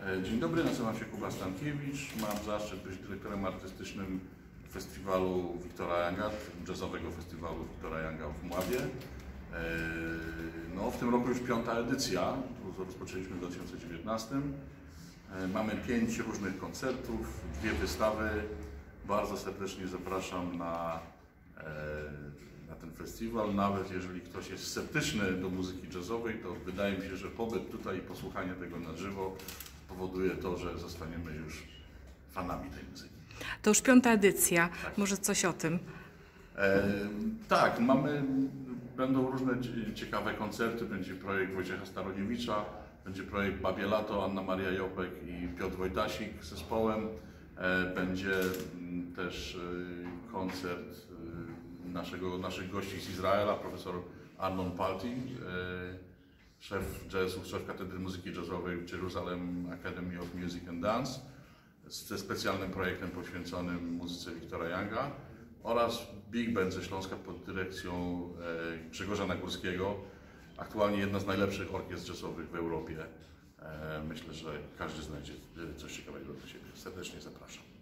Dzień dobry, nazywam się Kuba Stankiewicz. Mam zaszczyt być dyrektorem artystycznym festiwalu Wiktora Younga, jazzowego festiwalu Wiktora Younga w Mławie. No, w tym roku już 5. edycja, rozpoczęliśmy w 2019. Mamy 5 różnych koncertów, 2 wystawy. Bardzo serdecznie zapraszam na ten festiwal. Nawet jeżeli ktoś jest sceptyczny do muzyki jazzowej, to wydaje mi się, że pobyt tutaj i posłuchanie tego na żywo powoduje to, że zostaniemy już fanami tej muzyki. To już 5. edycja. Tak. Może coś o tym? Tak, będą różne ciekawe koncerty. Będzie projekt Wojciecha Staroniewicza, będzie projekt Babie Lato, Anna Maria Jopek i Piotr Wojtasik z zespołem. Będzie też koncert naszych gości z Izraela, profesor Arnon Palti, szef jazzu, szef Katedry Muzyki Jazzowej w Jerusalem Academy of Music and Dance, ze specjalnym projektem poświęconym muzyce Wiktora Younga, oraz Big Band ze Śląska pod dyrekcją Grzegorza Nagórskiego. Aktualnie jedna z najlepszych orkiestr jazzowych w Europie. Myślę, że każdy znajdzie coś ciekawego dla siebie. Serdecznie zapraszam.